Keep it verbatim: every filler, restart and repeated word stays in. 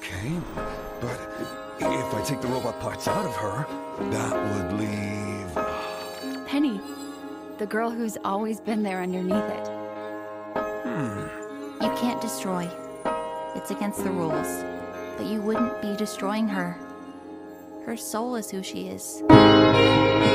Okay, but if I take the robot parts out of her, that would leave... Penny, the girl who's always been there underneath it. Hmm. You can't destroy. It's against the rules. But you wouldn't be destroying her. Her soul is who she is.